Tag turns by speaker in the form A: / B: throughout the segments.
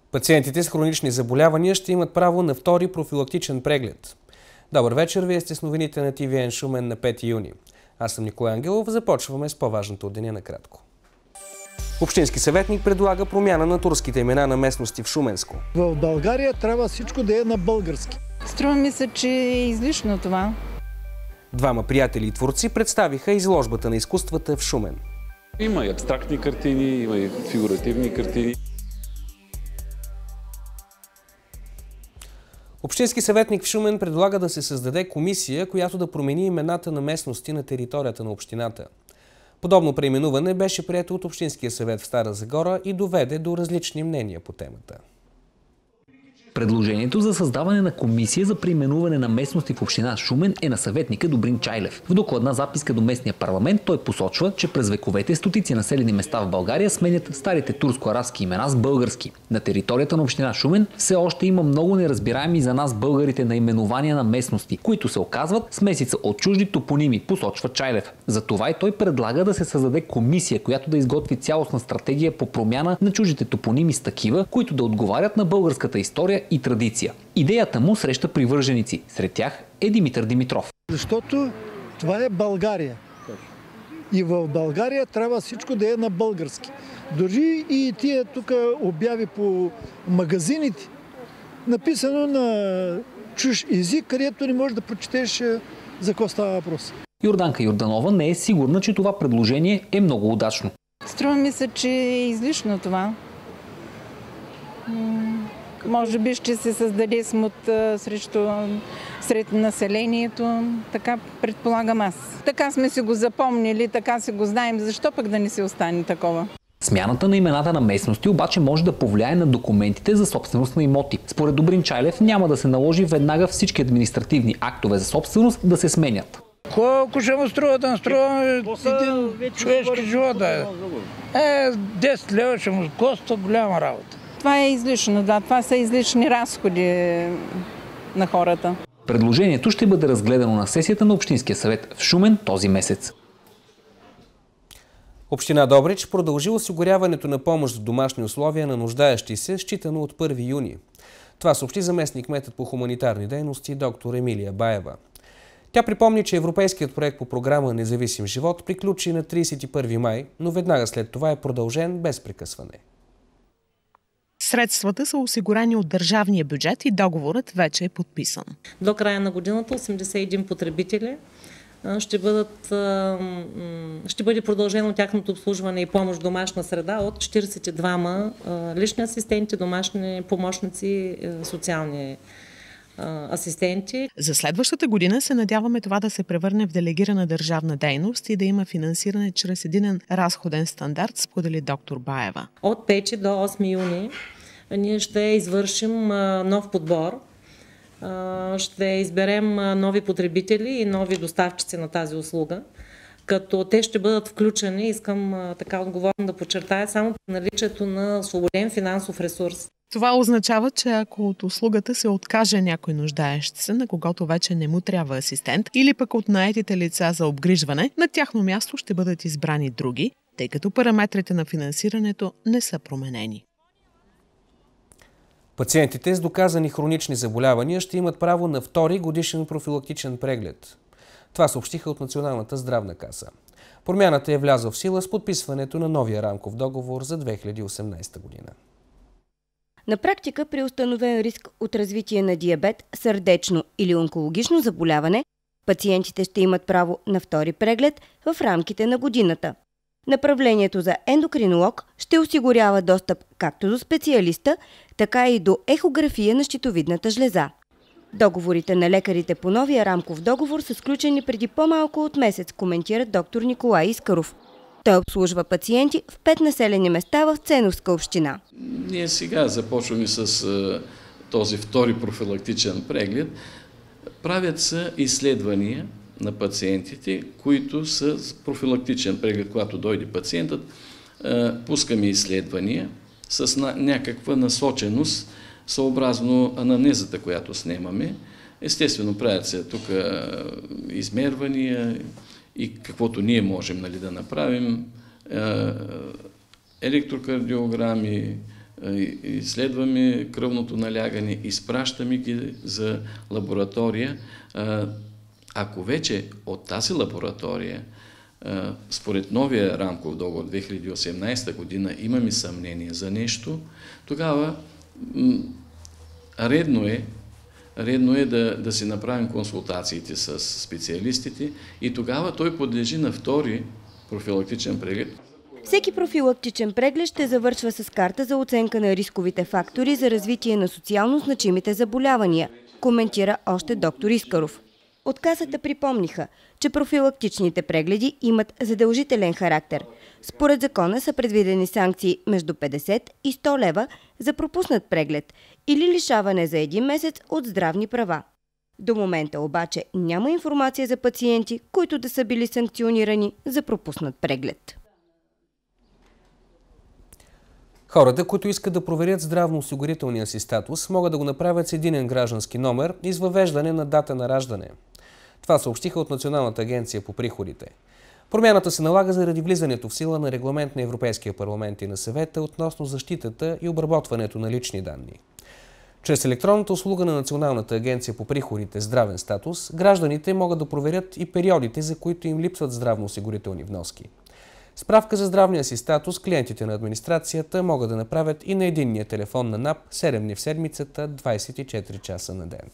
A: Пациентите с хронични заболявания ще имат право на втори профилактичен преглед. Добър вечер, вие сте с новините на ТВН Шумен на 5 юни. Аз съм Николай Ангелов, започваме с по-важното от деня накратко. Общински съветник предлага промяна на турските имена на местности в Шуменско.
B: В България трябва всичко да е на български.
C: Струва ми се, че е излишно това.
A: Двама приятели и творци представиха изложбата на изкуствата в Шумен.
D: Има и абстрактни картини, има и фигуративни картини.
A: Общински съветник в Шумен предлага да се създаде комисия, която да промени имената на местности на територията на общината. Подобно преименуване беше прието от Общинския съвет в Стара Загора и доведе до различни мнения по темата.
E: Предложението за създаване на комисия за преименуване на местности в община Шумен е на съветника Добрин Чайлев. В докладна записка до местния парламент той посочва, че през вековете стотици населени места в България сменят старите турско-арабски имена с български. На територията на община Шумен все още има много неразбираеми за нас българите наименования на местности, които се оказват смесица от чужди топоними, посочва Чайлев. Затова и той предлага да се създаде комисия, която да изготви цялостна стратегия по промяна на чуждите топоними с такива, които да отговарят на българската история и традиция. Идеята му среща привърженици. Сред тях е Димитър Димитров.
B: Защото това е България. И в България трябва всичко да е на български. Дори и тия тук обяви по магазините, написано на чуж език, където не можеш да прочетеш за какво става въпрос.
E: Йорданка Йорданова не е сигурна, че това предложение е много удачно.
C: Струва ми се, че е излишно това. Може би ще се създаде смут сред населението, така предполагам аз. Така сме си го запомнили, така си го знаем, защо пък да не се остане такова?
E: Смяната на имената на местности обаче може да повлияе на документите за собственост на имоти. Според Добрин Чайлев няма да се наложи веднага всички административни актове за собственост да се сменят.
F: Колко ще му струва да струва един човешки живот? 10 лева ще му коста голяма работа.
C: Това е излишно, да. Това са излишни разходи на хората.
E: Предложението ще бъде разгледано на сесията на Общинския съвет в Шумен този месец.
A: Община Добрич продължи осигуряването на помощ в домашни условия на нуждаещи се, считано от 1 юни. Това съобщи заместник-кметът по хуманитарни дейности доктор Емилия Баева. Тя припомни, че европейският проект по програма Независим живот приключи на 31 май, но веднага след това е продължен без прекъсване.
G: Средствата са осигурени от държавния бюджет и договорът вече е подписан.
H: До края на годината 81 потребители ще бъде продължено тяхното обслужване и помощ в домашна среда от 42 лични асистенти, домашни помощници, социални асистенти.
G: За следващата година се надяваме това да се превърне в делегирана държавна дейност и да има финансиране чрез единен разходен стандарт, сподели доктор Баева.
H: От 5 до 8 юни ние ще извършим нов подбор. Ще изберем нови потребители и нови доставчици на тази услуга, като те ще бъдат включени, искам така отговорно да подчертая, само при наличието на свободен финансов ресурс.
G: Това означава, че ако от услугата се откаже някой нуждаещ се, на когото вече не му трябва асистент, или пък от наетите лица за обгрижване, на тяхно място ще бъдат избрани други, тъй като параметрите на финансирането не са променени.
A: Пациентите с доказани хронични заболявания ще имат право на втори годишен профилактичен преглед. Това съобщиха от Националната здравна каса. Промяната е влязла в сила с подписването на новия рамков договор за 2018 година.
I: На практика при установен риск от развитие на диабет, сърдечно или онкологично заболяване, пациентите ще имат право на втори преглед в рамките на годината. Направлението за ендокринолог ще осигурява достъп както до специалиста, така и до ехография на щитовидната жлеза. Договорите на лекарите по новия рамков договор са сключени преди по-малко от месец, коментира доктор Николай Искаров. Той обслужва пациенти в 5 населени места в Ценовска община.
J: Ние сега започваме с този втори профилактичен преглед. Правят се изследвания на пациентите, които са с профилактичен преглед. Когато дойде пациентът, пускаме изследвания с някаква насоченост, съобразно анамнезата, която снимаме. Естествено, правят се тук измервания и каквото ние можем да направим, електрокардиограми, изследваме кръвното налягане, изпращаме ги за лаборатория. Ако вече от тази лаборатория, според новия рамков договор 2018 година, имаме съмнение за нещо, тогава редно е да си направим консултациите с специалистите и тогава той подлежи на втори профилактичен преглед.
I: Всеки профилактичен преглед ще завършва с карта за оценка на рисковите фактори за развитие на социално значимите заболявания, коментира още доктор Искаров. От Касата припомниха, че профилактичните прегледи имат задължителен характер. Според закона са предвидени санкции между 50 и 100 лева за пропуснат преглед или лишаване за 1 месец от здравни права. До момента обаче няма информация за пациенти, които да са били санкционирани за пропуснат преглед.
A: Хората, които искат да проверят здравноосигурителния си статус, могат да го направят с единен граждански номер и с въвеждане на дата на раждане. Това съобщиха от Националната агенция по приходите. Промяната се налага заради влизането в сила на регламент на Европейския парламент и на Съвета относно защитата и обработването на лични данни. Чрез електронната услуга на Националната агенция по приходите здравен статус, гражданите могат да проверят и периодите, за които им липсват здравноосигурителни вноски. Справка за здравния си статус клиентите на администрацията могат да направят и на единния телефон на НАП 7 дни в седмицата, 24 часа на ден.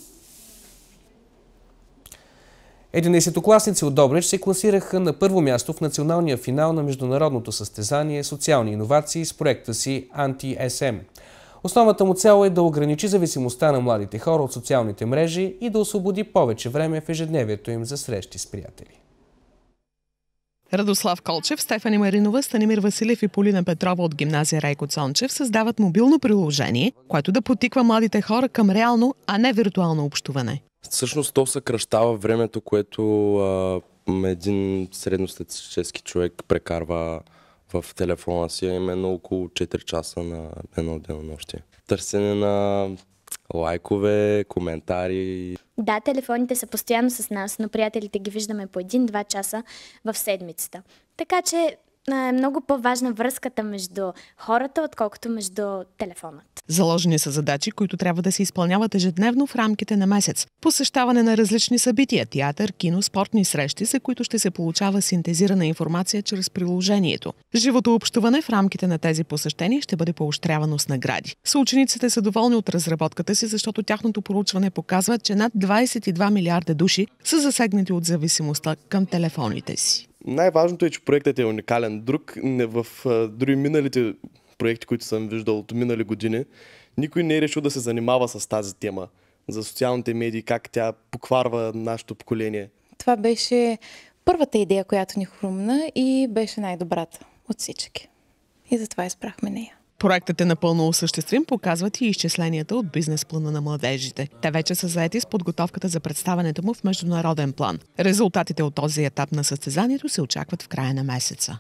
A: 11-класници от Добрич се класираха на първо място в националния финал на международното състезание «Социални иновации» с проекта си Анти-СМ. Основната му цел е да ограничи зависимостта на младите хора от социалните мрежи и да освободи повече време в ежедневието им за срещи с приятели.
G: Радослав Колчев, Стефани Маринова, Станимир Василев и Полина Петрова от гимназия Райко Цончев създават мобилно приложение, което да потиква младите хора към реално, а не виртуално общуване.
K: Всъщност то съкращава времето, което един средностатистически човек прекарва в телефона си, именно около 4 часа на едно денонощие. Търсене на лайкове, коментари.
L: Да, телефоните са постоянно с нас, но приятелите ги виждаме по 1-2 часа в седмицата. Така че е много по-важна връзката между хората, отколкото между телефонът.
G: Заложени са задачи, които трябва да се изпълняват ежедневно в рамките на месец. Посещаване на различни събития, театър, кино, спортни срещи, за които ще се получава синтезирана информация чрез приложението. Живото общуване в рамките на тези посещения ще бъде поощрявано с награди. Съучениците са доволни от разработката си, защото тяхното проучване показва, че над 22 милиарда души са засегнати от зависимостта към телефоните си.
K: Най-важното е, че проектът е уникален. В други миналите проекти, които съм виждал от минали години, никой не е решил да се занимава с тази тема за социалните медии, как тя покварва нашето поколение.
M: Това беше първата идея, която ни хрумна и беше най-добрата от всички. И затова избрахме нея.
G: Проектът е напълно осъществим, показват и изчисленията от бизнес плана на младежите. Те вече са заети с подготовката за представянето му в международен план. Резултатите от този етап на състезанието се очакват в края на месеца.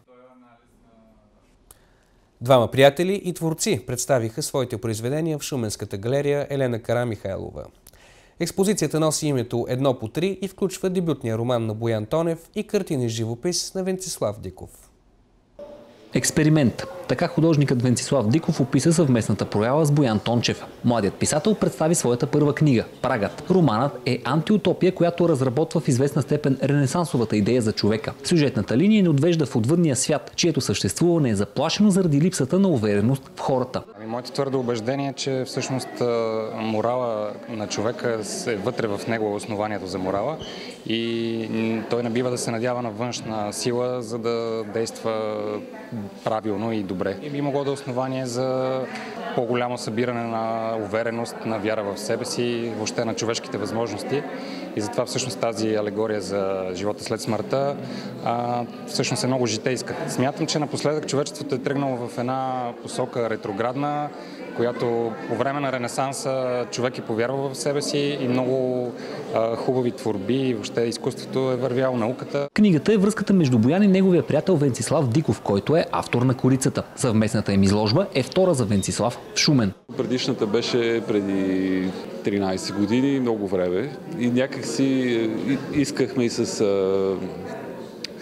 A: Двама приятели и творци представиха своите произведения в Шуменската галерия Елена Карамихайлова. Експозицията носи името «Едно по три» и включва дебютния роман на Боян Тонев и картини с живопис на Венцислав Диков.
E: Експеримент. Така художникът Венцислав Диков описа съвместната проява с Боян Тончев. Младият писател представи своята първа книга – Прагът. Романът е антиутопия, която разработва в известна степен ренесансовата идея за човека. Сюжетната линия ни отвежда в отвъдния свят, чието съществуване е заплашено заради липсата на увереност в хората.
N: Моето твърдо убеждение е, че всъщност морала на човека е вътре в него, основанието за морала, и той не бива да се надява на външна сила, за да действа правилно и добре. И би могло да е основание за по-голямо събиране на увереност, на вяра в себе си, въобще на човешките възможности. И затова всъщност тази алегория за живота след смъртта всъщност е много житейска. Смятам, че напоследък човечеството е тръгнало в една посока ретроградна, която по време на Ренесанса човек е повярвал в себе си и много хубави творби, и въобще изкуството е вървяло, науката.
E: Книгата е връзката между Боян и неговия приятел Венцислав Диков, който е автор на Корицата. Съвместната им изложба е втора за Венцислав в Шумен.
D: Предишната беше преди 13 години, много време, и някак си искахме и с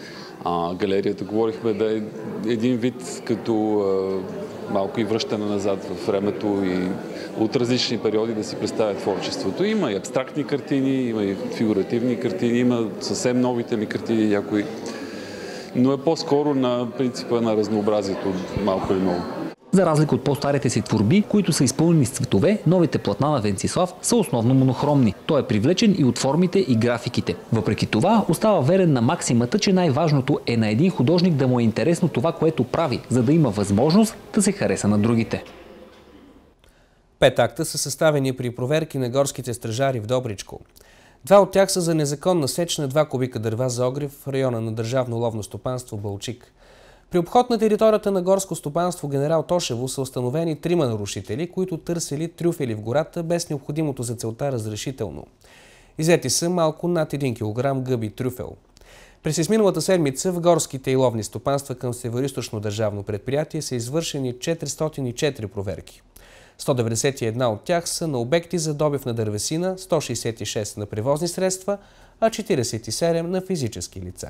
D: Галерията говорихме да е един вид като малко и връщане назад в времето и от различни периоди да си представя творчеството. Има и абстрактни картини, има и фигуративни картини, има съвсем новите ми картини някои, но е по-скоро на принципа на разнообразието, малко или много.
E: За разлика от по-старите си творби, които са изпълнени с цветове, новите платна на Венцислав са основно монохромни. Той е привлечен и от формите и графиките. Въпреки това, остава верен на максимата, че най-важното е на един художник да му е интересно това, което прави, за да има възможност да се хареса на другите.
A: 5 акта са съставени при проверки на горските стражари в Добричко. 2 от тях са за незаконна сеч на 2 кубика дърва за огрев в района на Държавно ловно стопанство Балчик. При обход на територията на горско стопанство Генерал Тошево са установени 3 нарушители, които търсили трюфели в гората без необходимото за целта разрешително. Иззети са малко над 1 кг гъби трюфел. През изминалата седмица в горските и ловни стопанства към Североизточно държавно предприятие са извършени 404 проверки. 191 от тях са на обекти за добив на дървесина, 166 на превозни средства, а 47 на физически лица.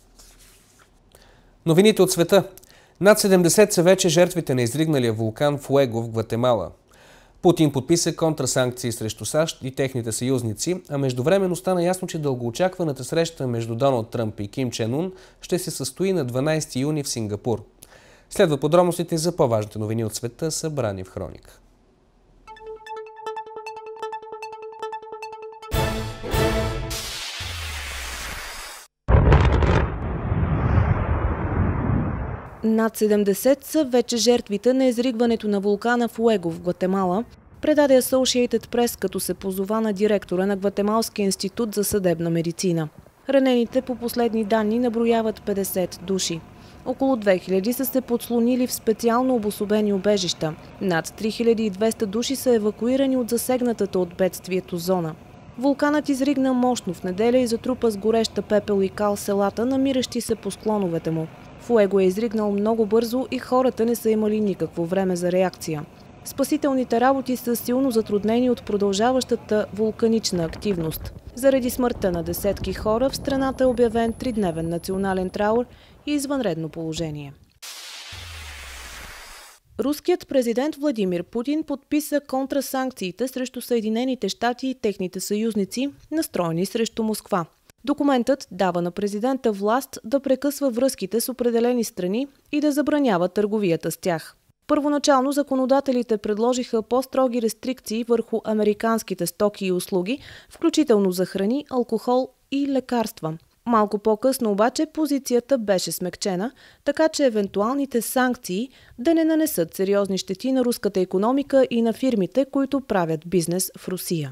A: Новините от света. Над 70 са вече жертвите на изригналия вулкан Фуего в Гватемала. Путин подписа контрасанкции срещу САЩ и техните съюзници, а междувременно стана ясно, че дългоочакваната среща между Доналд Тръмп и Ким Чен Ун ще се състои на 12 юни в Сингапур. Следва подробностите за по-важните новини от света, събрани в Хроника.
O: Над 70 са вече жертвите на изригването на вулкана Фуего в Гватемала, предаде Associated Press, като се позова на директора на Гватемалския институт за съдебна медицина. Ранените по последни данни наброяват 50 души. Около 2000 са се подслонили в специално обособени убежища. Над 3200 души са евакуирани от засегнатата от бедствието зона. Вулканът изригна мощно в неделя и затрупа с гореща пепел и кал селата, намиращи се по склоновете му. Фуего е изригнал много бързо и хората не са имали никакво време за реакция. Спасителните работи са силно затруднени от продължаващата вулканична активност. Заради смъртта на десетки хора в страната е обявен 3-дневен национален траур и извънредно положение. Руският президент Владимир Путин подписа контрасанкциите срещу Съединените щати и техните съюзници, настроени срещу Москва. Документът дава на президента власт да прекъсва връзките с определени страни и да забранява търговията с тях. Първоначално законодателите предложиха по-строги рестрикции върху американските стоки и услуги, включително за храни, алкохол и лекарства. Малко по-късно обаче позицията беше смекчена, така че евентуалните санкции да не нанесат сериозни щети на руската икономика и на фирмите, които правят бизнес в Русия.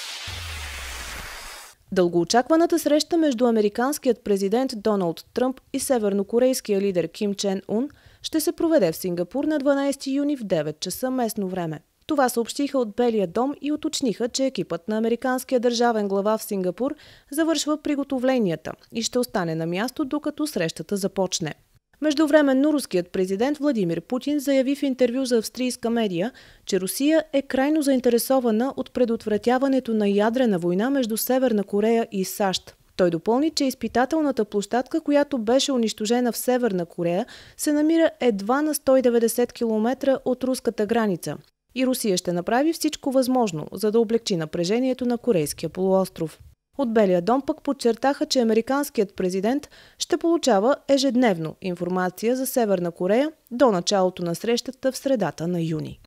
O: Дългоочакваната среща между американският президент Доналд Тръмп и севернокорейския лидер Ким Чен Ун ще се проведе в Сингапур на 12 юни в 9 часа местно време. Това съобщиха от Белия дом и уточниха, че екипът на американския държавен глава в Сингапур завършва приготовленията и ще остане на място, докато срещата започне. Междувременно руският президент Владимир Путин заяви в интервю за австрийска медия, че Русия е крайно заинтересована от предотвратяването на ядрена война между Северна Корея и САЩ. Той допълни, че изпитателната площадка, която беше унищожена в Северна Корея, се намира едва на 190 км от руската граница. И Русия ще направи всичко възможно, за да облегчи напрежението на Корейския полуостров. От Белия дом пък подчертаха, че американският президент ще получава ежедневно информация за Северна Корея до началото на срещата в средата на юни.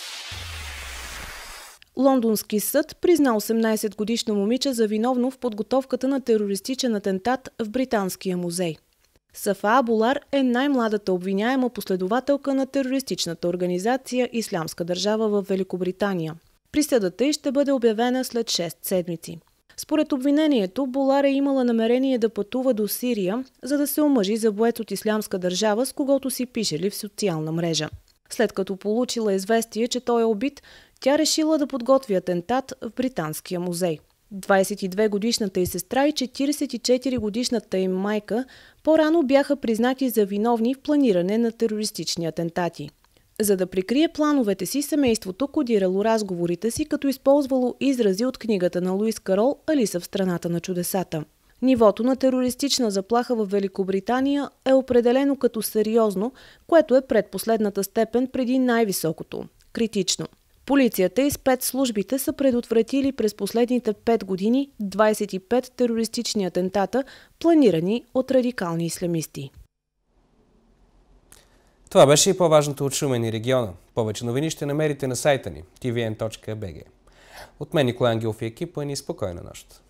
O: Лондонски съд призна 18-годишно момиче за виновно в подготовката на терористичен атентат в Британския музей. Сафа Абулар е най-младата обвиняема последователка на терористичната организация Ислямска държава в Великобритания. Присъдата й ще бъде обявена след 6 седмици. Според обвинението, Булар е имала намерение да пътува до Сирия, за да се омъжи за боец от Ислямска държава, с когото си пишели в социална мрежа. След като получила известие, че той е убит, тя решила да подготви атентат в Британския музей. 22-годишната й сестра и 44-годишната им майка по-рано бяха признати за виновни в планиране на терористични атентати. За да прикрие плановете си, семейството кодирало разговорите си, като използвало изрази от книгата на Луис Карол «Алиса в страната на чудесата». Нивото на терористична заплаха в Великобритания е определено като сериозно, което е предпоследната степен преди най-високото – критично. Полицията и спецслужбите са предотвратили през последните 5 години 25 терористични атентата, планирани от радикални ислямисти. Това беше и по-важното от Шумен и региона. Повече новини ще намерите на сайта ни tvn.bg. От мен Николай Ангелов и екипа ни спокойна нощ.